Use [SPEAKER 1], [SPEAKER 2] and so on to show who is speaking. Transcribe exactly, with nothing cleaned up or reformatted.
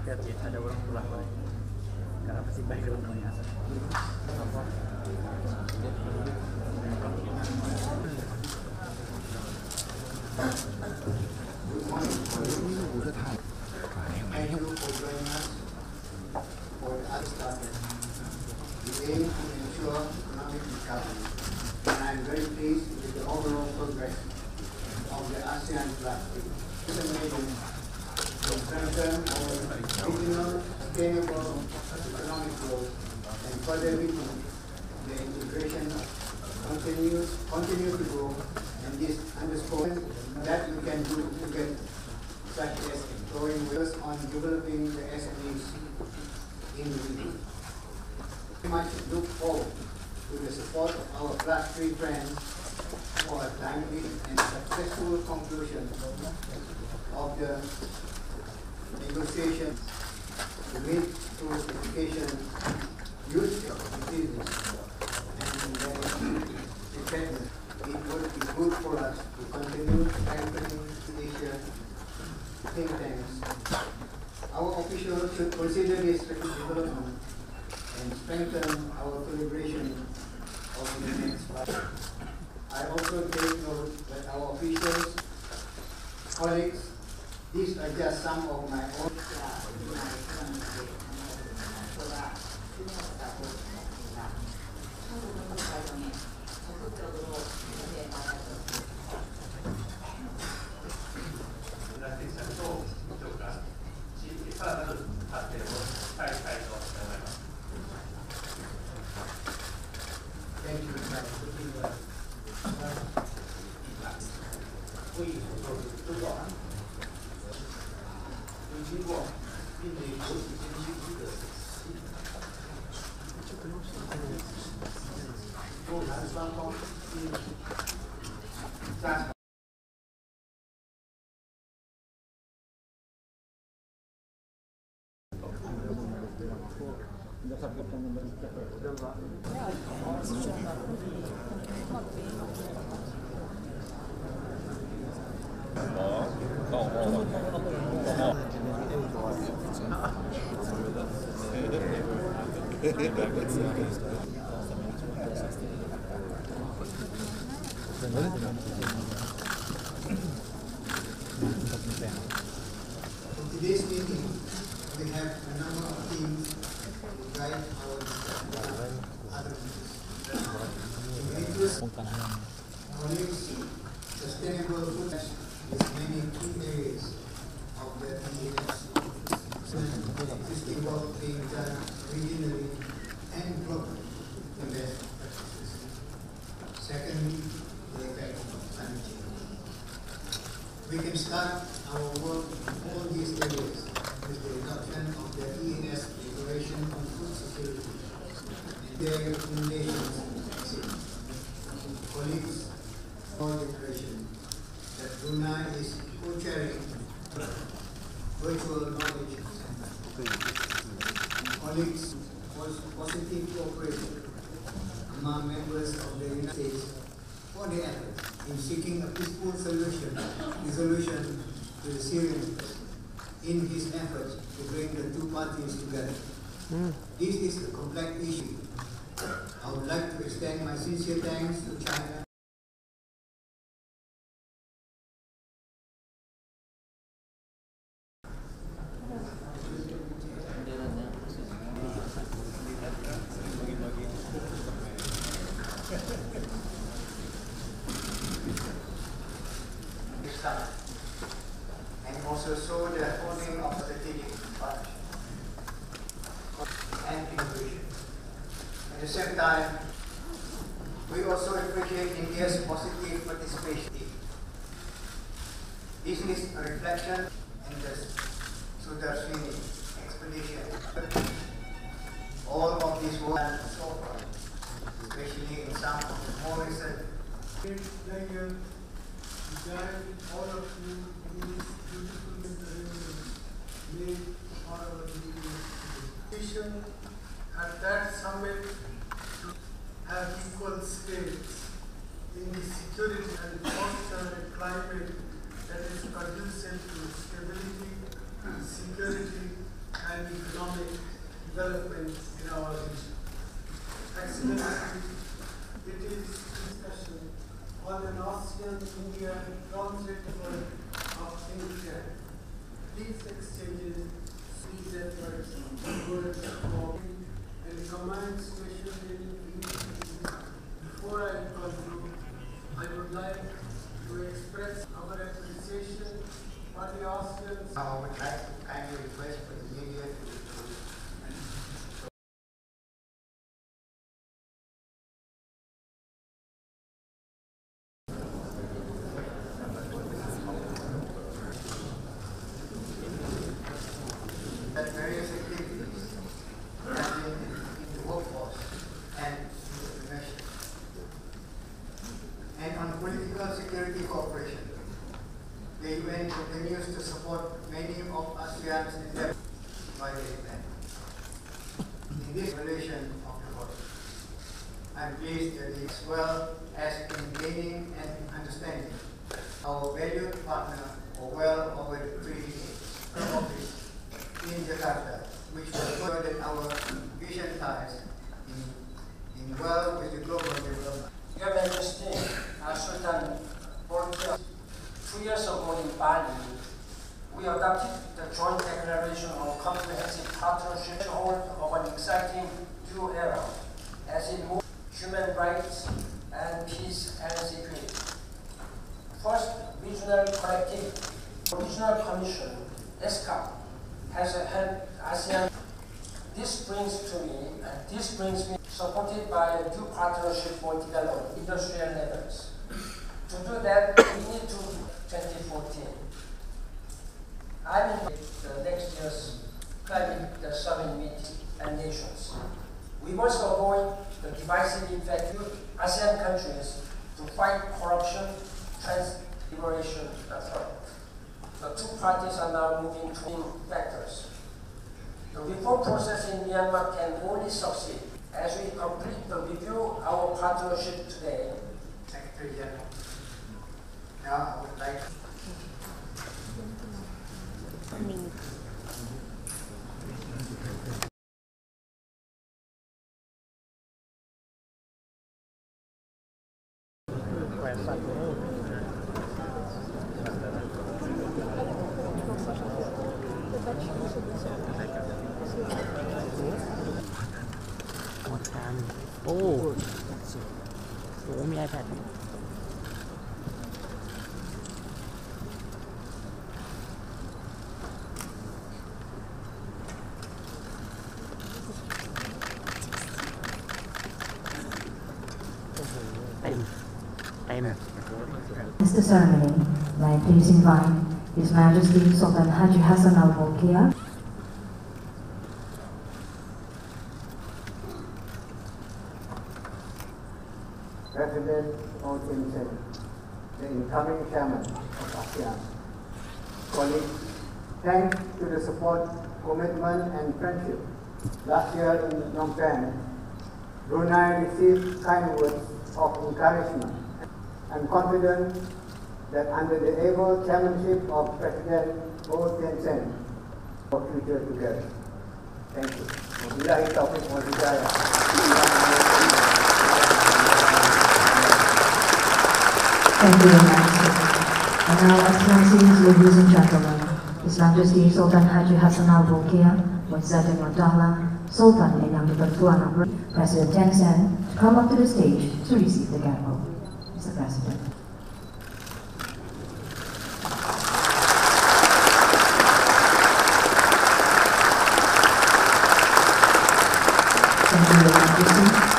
[SPEAKER 1] hati-hati ada orang pulang lagi karena pasti background noise.
[SPEAKER 2] Thank you for joining us for the Art Started. We aim to ensure economic recovery, and I am very pleased with the overall progress of the ASEAN Plus. This is amazing to strengthen our regional sustainable economic growth and further deepen the integration continues continue to grow, and this underscores that we can do together, such as employing workers on developing the S M Es in the region. We much look forward to the support of our Plus three friends for a timely and successful conclusion of the negotiation to meet through education, youth business, and effectiveness. It would be good for us to continue strengthening Asia think tanks. Our officials should consider this development and strengthen our collaboration over the next five. I also take note that our officials, colleagues, these are just some of my own. Thank you. For today's meeting, we have a number of themes to guide our other meetings. In the interest of colleagues, sustainable food is many key areas of the E A S. Existing work being done regionally and globally in best practices. Secondly, the effect of climate change. We can start our work in all these areas with the adoption of the E A S Declaration on Food Security and their recommendations. Colleagues, our declaration that Brunei is co-chairing virtual knowledge center. Colleagues, was positive cooperation among members of the United States for the effort in seeking a peaceful solution, resolution to the Syrian in his efforts to bring the two parties together. Mm. This is a complex issue. I would like to extend my sincere thanks to China. And also show the holding of strategic partnership and innovation. At the same time, we also appreciate India's positive participation. This is a reflection in the Sudarsini expedition. All of this work so far, especially in some of the more recent.
[SPEAKER 3] Pleasure to join all of you in this beautiful arrangement made for our meeting. Vision at that summit to have equal stakes in the security and foster a climate that is conducive to stability, security, and economic development in our region. Excellency, it is discussion on an ASEAN-India transit of India. These exchanges, these efforts towards forming and command special unity. Before I conclude, I would like to express our appreciation for the ASEAN.
[SPEAKER 2] Now I would like to kindly request for the media to that various activities have been in the workforce and the measure. And on political security cooperation, the U N continues to support many of ASEAN's endeavors by the U N. In this relation of the work, I am pleased that as well as in gaining and understanding our valued partner for well over three decades office in Jakarta, which will further our vision ties in, in well with the global development.
[SPEAKER 4] Your Majesty, uh, Sultan Borgia, two years ago in Bali, we adopted the joint declaration on comprehensive partnership hold of an exciting new era as it moves human rights and peace and security. First, regional connectivity. Regional Commission, ESCAP, has helped ASEAN. This brings to me, and this brings me, supported by a new partnership for development, industrial levels. To do that, we need to twenty fourteen. I will make the next year's climate the summit meeting and nations. We must avoid the divisive effect of ASEAN countries to fight corruption, trans-liberation, and fraud. The two parties are now moving to factors. The reform process in Myanmar can only succeed as we complete the review of our partnership today.
[SPEAKER 2] Secretary General. Now I would like to
[SPEAKER 1] หมดการโอ้โหมี iPad
[SPEAKER 5] It's the ceremony. May I please invite His Majesty Sultan Haji Hassan Al Bolkiah.
[SPEAKER 2] President O Thein Sein, the incoming chairman of ASEAN. Colleagues, thanks to the support, commitment and friendship last year in Phnom Penh, Brunei received kind words of encouragement. I'm confident that under the able chairmanship of President O Thein Sein, our future together. Thank you. Wabillahi taufiq wal hidayah.
[SPEAKER 5] Thank you, Your Majesty. And now, Excellencies, ladies and gentlemen, His Majesty Sultan Haji Hassan Al Bolkiah, Muizzaddin Wadahla, Sultan and Yang di-Pertuan President Thein Sein, to come up to the stage to receive the gavel. Mister President. Thank you, Your Majesty.